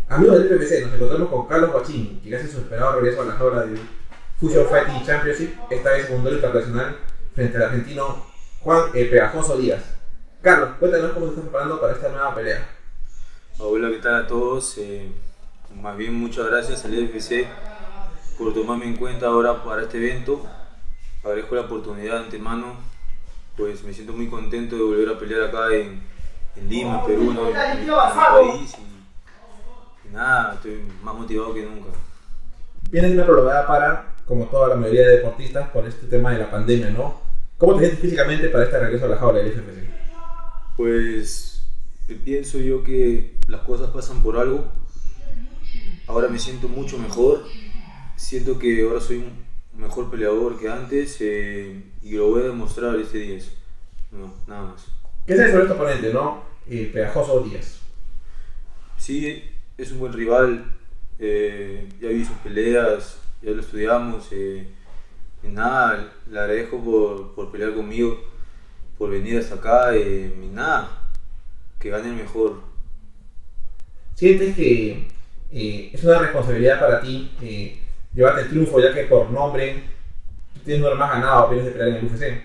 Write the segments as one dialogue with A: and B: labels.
A: Amigos del PPC, nos encontramos con Carlos Guachín, quien hace su esperado regreso a la jaula del Fusion Fighting Championship, esta vez en un duelo internacional frente al argentino Juan El Pegajoso Díaz. Carlos, cuéntanos cómo te estás preparando para esta nueva pelea.
B: Hola, ¿qué tal a todos? Más bien muchas gracias al UFC por tomarme en cuenta ahora para este evento. Agradezco la oportunidad de antemano, pues me siento muy contento de volver a pelear acá en Lima, en Perú, ¿no? en mi país y nada, estoy más motivado que nunca.
A: Vienes de una prolongada para, como toda la mayoría de deportistas, por este tema de la pandemia, ¿no? ¿Cómo te sientes físicamente para este regreso a la jaula del UFC?
B: Pues pienso yo que las cosas pasan por algo. Ahora me siento mucho mejor, siento que ahora soy un mejor peleador que antes y lo voy a demostrar este 10. No, nada más.
A: ¿Qué sabes sobre este oponente, no? El Pegajoso Díaz.
B: Sí, es un buen rival, ya vi sus peleas, ya lo estudiamos. Y nada, le agradezco por pelear conmigo, por venir hasta acá y nada, que gane el mejor.
A: ¿Sientes que es una responsabilidad para ti llevarte el triunfo, ya que por nombre tú tienes uno más ganado, vienes de pelear en el UFC?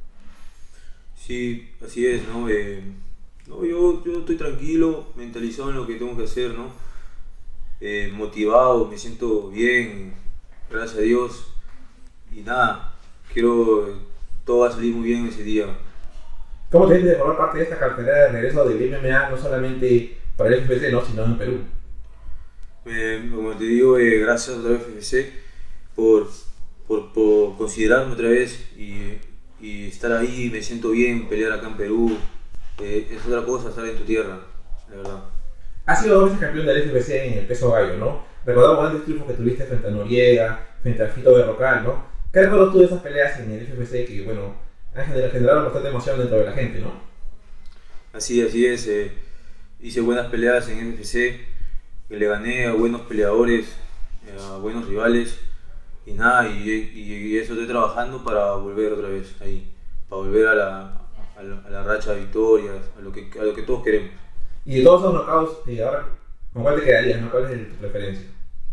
B: Sí, así es, ¿no? No, yo estoy tranquilo, mentalizado en lo que tengo que hacer, ¿no? Motivado, me siento bien, gracias a Dios. Y nada, todo va a salir muy bien ese día.
A: ¿Cómo te sientes de formar parte de esta cartelera de regreso del MMA, no solamente para el UFC, no, sino en Perú?
B: Como te digo, gracias otra vez UFC por considerarme otra vez y estar ahí. Me siento bien, pelear acá en Perú. Es otra cosa estar en tu tierra, de verdad.
A: Has sido 2 veces campeón del UFC en el peso gallo, ¿no? Recordamos grandes triunfos que tuviste frente a Noriega, frente a Fito Berrocal, ¿no? ¿Qué recuerdas tú de esas peleas en el UFC que, bueno, han generado bastante emoción dentro de la gente, ¿no?
B: Así es. Hice buenas peleas en UFC, que le gané a buenos peleadores, a buenos rivales y nada, y eso estoy trabajando para volver otra vez ahí, para volver a la racha de victorias, a lo que todos queremos.
A: Y de todos esos knockouts, ahora, ¿con cuál te quedarías, no? ¿Cuál es tu preferencia?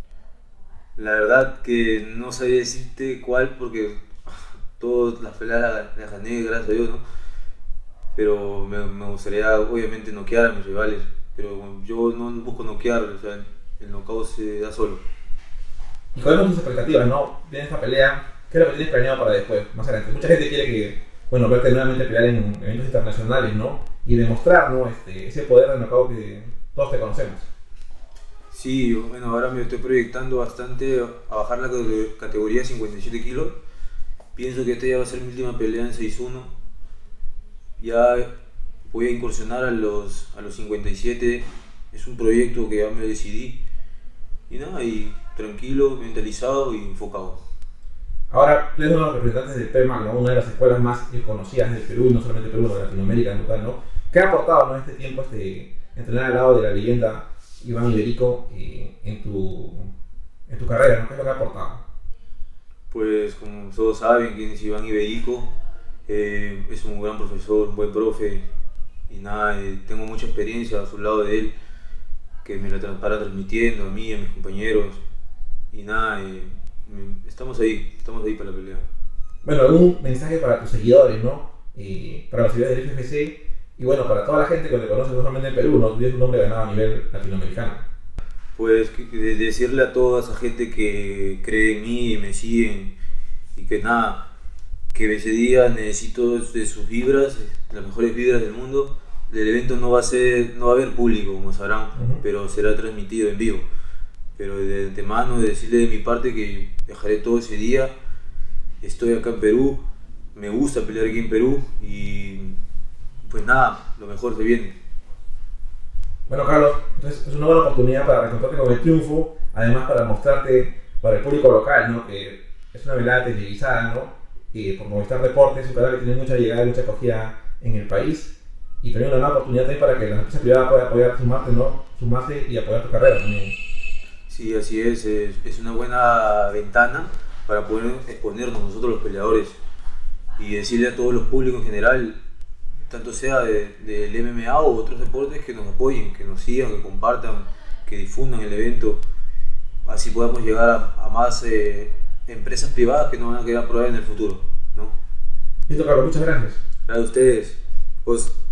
B: La verdad que no sabía decirte cuál porque todas las peleas las gané, gracias a Dios, ¿no? Pero me gustaría obviamente noquear a mis rivales, pero yo no busco noquear, o sea, el knockout se da solo.
A: ¿Y cuáles son tus expectativas, no? Viene esta pelea, ¿qué es lo que tienes planeado para después, más adelante? Mucha gente quiere que, bueno, verte nuevamente pelear en eventos internacionales, ¿no? Y demostrar, ¿no? Ese poder de knockout que todos te conocemos.
B: Sí, bueno, ahora me estoy proyectando bastante a bajar la categoría 57 kilos. Pienso que esta ya va a ser mi última pelea en 6-1. Ya voy a incursionar a los 57. Es un proyecto que ya me decidí. Y nada, y tranquilo, mentalizado y enfocado.
A: Ahora, tú eres uno de los representantes del PEMAC, ¿no? Una de las escuelas más conocidas del Perú, no solamente Perú, sino de Latinoamérica en total, ¿no? ¿Qué ha aportado, ¿no? Este tiempo entrenar al lado de la leyenda Iván Iberico en tu carrera, ¿no? ¿Qué es lo que ha aportado?
B: Pues como todos saben quién es Iván Iberico, es un gran profesor, un buen profe y nada, tengo mucha experiencia a su lado de él que me la para transmitiendo a mí, a mis compañeros y nada, estamos ahí para la pelea.
A: Bueno, algún mensaje para tus seguidores, ¿no? Para los seguidores del UFC y bueno, para toda la gente que te conoce no solamente en Perú, ¿no? Tú tienes un nombre ganado a nivel latinoamericano.
B: Pues decirle a toda esa gente que cree en mí y me siguen y que nada, que ese día necesito de sus vibras, las mejores vibras del mundo. El evento no va a haber público, como sabrán, pero será transmitido en vivo. Pero de antemano decirle de mi parte que dejaré todo ese día. Estoy acá en Perú, me gusta pelear aquí en Perú y pues nada, lo mejor se viene.
A: Bueno, Carlos, entonces es una buena oportunidad para reencontrarte con el triunfo, además para mostrarte para el público local, ¿no? Que es una velada televisada, ¿no? Por Movistar Deportes, un canal que tiene mucha llegada, mucha acogida en el país, y también una nueva oportunidad también para que la empresa privada pueda apoyar, sumarse y apoyar tu carrera también.
B: Sí, así es una buena ventana para poder exponernos nosotros los peleadores y decirle a todos los públicos en general, tanto sea del MMA o otros deportes, que nos apoyen, que nos sigan, que compartan, que difundan el evento, así podamos llegar a más empresas privadas que nos van a querer aprobar en el futuro, ¿no?
A: Listo, Carlos, muchas gracias.
B: Gracias a ustedes. Pues,